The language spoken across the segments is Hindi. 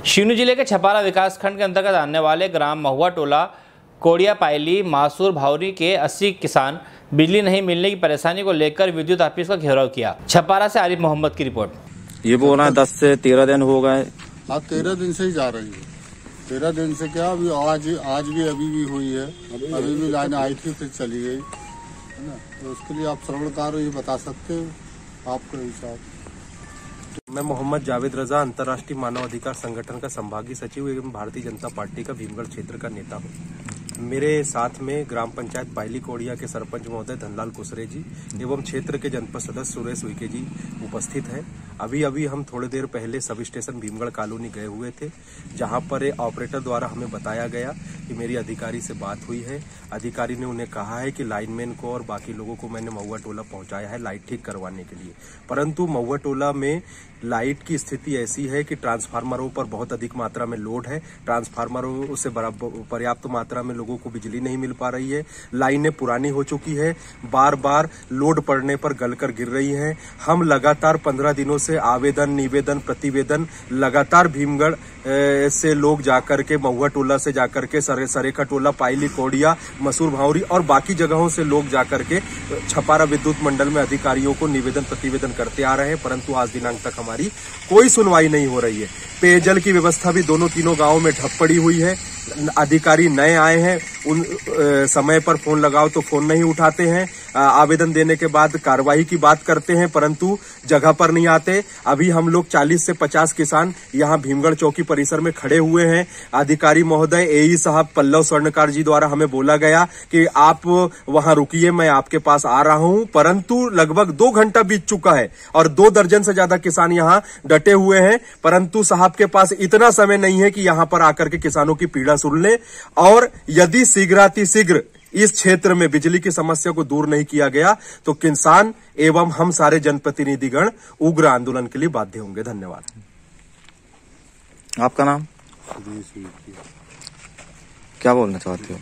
सिवनी जिले के छपारा विकासखंड के अंतर्गत आने वाले ग्राम महुआ टोला कोड़िया पायली मासूर भावरी के 80 किसान बिजली नहीं मिलने की परेशानी को लेकर विद्युत ऑफिस का घेराव किया। छपारा से आरिफ मोहम्मद की रिपोर्ट। ये बोल रहा है 10 से 13 दिन हो गए। आप 13 दिन से ही जा रही है। 13 दिन से क्या अभी आज भी अभी भी हुई है। अभी भी लाइन आई थी फिर चली गई है ना। तो उसके लिए आप श्रवणकार ये बता सकते हो आपके हिसाब। मैं मोहम्मद जावेद रजा अंतर्राष्ट्रीय मानव अधिकार संगठन का संभागीय सचिव एवं भारतीय जनता पार्टी का भीमगढ़ क्षेत्र का नेता हूँ। मेरे साथ में ग्राम पंचायत पायली कोड़िया के सरपंच महोदय धनलाल कुसरे जी एवं क्षेत्र के जनपद सदस्य सुरेश उइके जी उपस्थित हैं। अभी हम थोड़ी देर पहले सब स्टेशन भीमगढ़ कॉलोनी गए हुए थे, जहां पर एक ऑपरेटर द्वारा हमें बताया गया कि मेरी अधिकारी से बात हुई है। अधिकारी ने उन्हें कहा है कि लाइनमैन को और बाकी लोगों को मैंने महुआ टोला पहुंचाया है लाइट ठीक करवाने के लिए, परंतु महुआ टोला में लाइट की स्थिति ऐसी है कि ट्रांसफार्मरों पर बहुत अधिक मात्रा में लोड है। ट्रांसफार्मरों से पर्याप्त मात्रा में लोगों को बिजली नहीं मिल पा रही है। लाइनें पुरानी हो चुकी है, बार बार लोड पड़ने पर गलकर गिर रही हैं। हम लगातार 15 दिनों से आवेदन निवेदन प्रतिवेदन लगातार भीमगढ़ से लोग जाकर के महुआ टोला से जाकर के सरेखा टोला पायली कोड़िया मसूर भावरी और बाकी जगहों से लोग जाकर के छपारा विद्युत मंडल में अधिकारियों को निवेदन प्रतिवेदन करते आ रहे हैं, परंतु आज दिनांक तक हमारी कोई सुनवाई नहीं हो रही है। पेयजल की व्यवस्था भी दोनों तीनों गांवों में ठप पड़ी हुई है। अधिकारी नए आए हैं, उन समय पर फोन लगाओ तो फोन नहीं उठाते हैं। आवेदन देने के बाद कार्रवाई की बात करते हैं, परंतु जगह पर नहीं आते। अभी हम लोग 40 से 50 किसान यहाँ भीमगढ़ चौकी परिसर में खड़े हुए हैं। अधिकारी महोदय एई साहब पल्लव स्वर्णकार जी द्वारा हमें बोला गया कि आप वहां रुकिए, मैं आपके पास आ रहा हूं, परंतु लगभग 2 घंटा बीत चुका है और 2 दर्जन से ज्यादा किसान यहाँ डटे हुए हैं, परंतु साहब के पास इतना समय नहीं है कि यहाँ पर आकर के किसानों की पीड़ा सुन ले। और यदि शीघ्र इस क्षेत्र में बिजली की समस्या को दूर नहीं किया गया तो किसान एवं हम सारे जनप्रतिनिधिगण उग्र आंदोलन के लिए बाध्य होंगे। धन्यवाद। आपका नाम? क्या बोलना चाहते हो?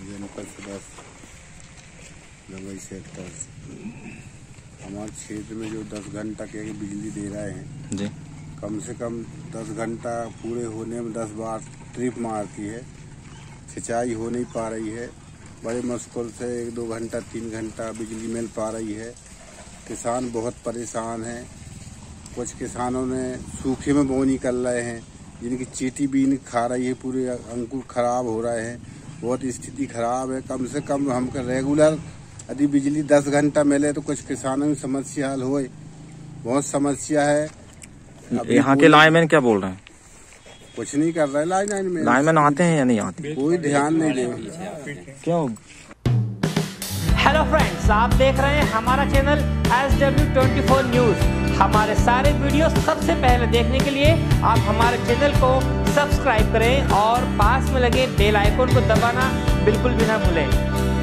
हमारे क्षेत्र में जो 10 घंटा के बिजली दे रहे हैं जी, कम से कम 10 घंटा पूरे होने में 10 बार ट्रिप मारती है। सिंचाई हो नहीं पा रही है। बड़े मुश्किल से 1-2 घंटा 3 घंटा बिजली मिल पा रही है। किसान बहुत परेशान हैं। कुछ किसानों ने सूखे में बोनी कर रहे हैं, जिनकी चीटी बीन खा रही है, पूरे अंकुर खराब हो रहे हैं। बहुत स्थिति खराब है। कम से कम हमको रेगुलर यदि बिजली 10 घंटा मिले तो कुछ किसानों की समस्या हल होए। बहुत समस्या है। यहाँ के लाइनमैन क्या बोल रहे हैं? कुछ नहीं कर रहे। लाइनमैन आते हैं या नहीं आते? कोई ध्यान नहीं दे। क्यों? हेलो फ्रेंड्स, आप देख रहे हैं हमारा चैनल SW24 न्यूज। हमारे सारे वीडियो सबसे पहले देखने के लिए आप हमारे चैनल को सब्सक्राइब करें और पास में लगे बेल आइकन को दबाना बिल्कुल भी ना भूलें।